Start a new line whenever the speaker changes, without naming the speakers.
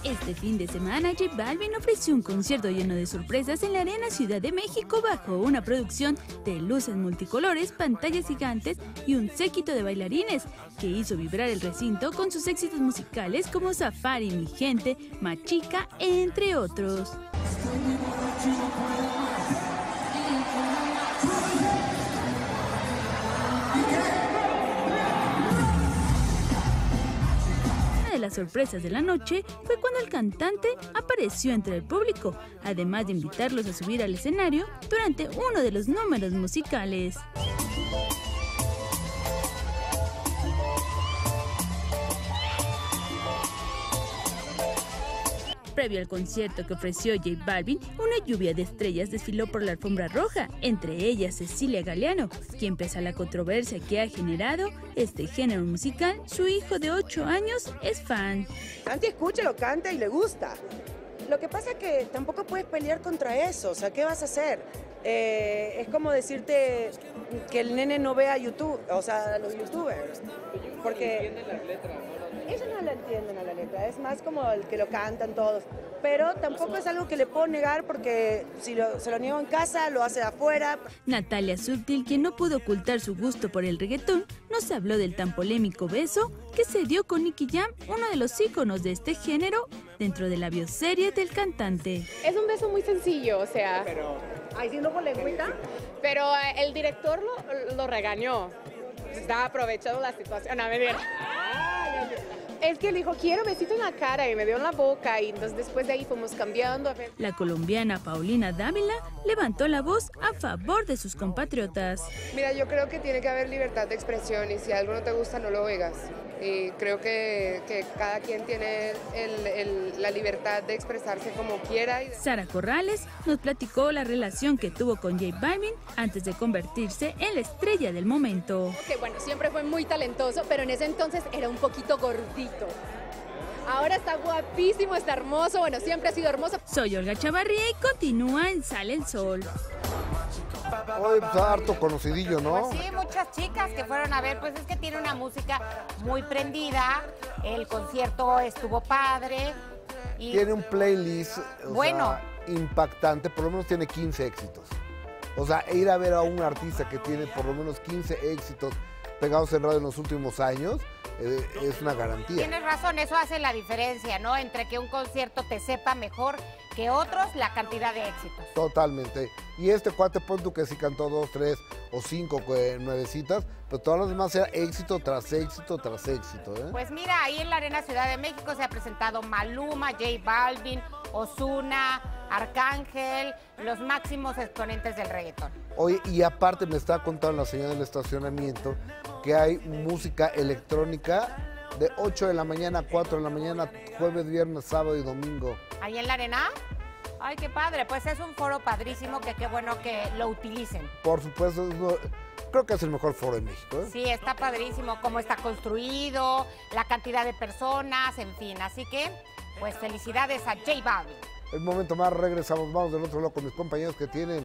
Este fin de semana, J Balvin ofreció un concierto lleno de sorpresas en la Arena Ciudad de México bajo una producción de luces multicolores, pantallas gigantes y un séquito de bailarines que hizo vibrar el recinto con sus éxitos musicales como Safari, Mi Gente, Machica, entre otros. Las sorpresas de la noche fue cuando el cantante apareció entre el público, además de invitarlos a subir al escenario durante uno de los números musicales. Previo al concierto que ofreció J Balvin, una lluvia de estrellas desfiló por la alfombra roja, entre ellas Cecilia Galeano, quien pese a la controversia que ha generado este género musical, su hijo de 8 años es fan.
Santi escucha, lo canta y le gusta. Lo que pasa es que tampoco puedes pelear contra eso, o sea, ¿qué vas a hacer? Es como decirte que el nene no vea YouTube, o sea, los youtubers. Porque ellos no la entienden a la letra, es más como el que lo cantan todos. Pero tampoco es algo que le puedo negar porque si se lo niego en casa, lo hace de afuera.
Natalia Subtil, quien no pudo ocultar su gusto por el reggaetón, nos habló del tan polémico beso que se dio con Nicky Jam, uno de los íconos de este género, dentro de la bioserie del cantante.
Es un beso muy sencillo, o sea...
¿Ahí sí no con lengüita?
Pero el director lo regañó. Estaba aprovechando la situación. A ver. Es que le dijo, quiero besito en la cara, y me dio en la boca, y entonces después de ahí fuimos cambiando. A ver.
La colombiana Paulina Dávila levantó la voz a favor de sus compatriotas.
Mira, yo creo que tiene que haber libertad de expresión y si algo no te gusta, no lo oigas. Y creo que cada quien tiene la libertad de expresarse como quiera.
Sara Corrales nos platicó la relación que tuvo con J Balvin antes de convertirse en la estrella del momento.
Que bueno, siempre fue muy talentoso, pero en ese entonces era un poquito gordito. Ahora está guapísimo, está hermoso, bueno, siempre ha sido hermoso.
Soy Olga Chavarría y continúa en Sale el Sol.
Hoy pues, harto conocidillo, ¿no?
Pues sí, muchas chicas que fueron a ver, pues es que tiene una música muy prendida, el concierto estuvo padre. Y
tiene un playlist
bueno,
impactante, por lo menos tiene 15 éxitos. O sea, ir a ver a un artista que tiene por lo menos 15 éxitos pegados en radio en los últimos años, es una garantía.
Tienes razón, eso hace la diferencia, ¿no? Entre que un concierto te sepa mejor que otros, la cantidad de éxitos.
Totalmente. Y este cuate, pon tú que sí cantó 2, 3 o 5 nuevecitas, pero todas las demás era éxito tras éxito tras éxito, ¿eh?
Pues mira, ahí en la Arena Ciudad de México se ha presentado Maluma, J Balvin, Ozuna, Arcángel, los máximos exponentes del reggaetón.
Oye, y aparte me estaba contando la señora del estacionamiento que hay música electrónica de 8 de la mañana a 4 de la mañana, jueves, viernes, sábado y domingo.
¿Ahí en la arena? Ay, qué padre, pues es un foro padrísimo que qué bueno que lo utilicen.
Por supuesto, creo que es el mejor foro de México, ¿eh?
Sí, está padrísimo, cómo está construido, la cantidad de personas, en fin. Así que, pues felicidades a J Balvin.
El momento más, regresamos, vamos del otro lado con mis compañeros que tienen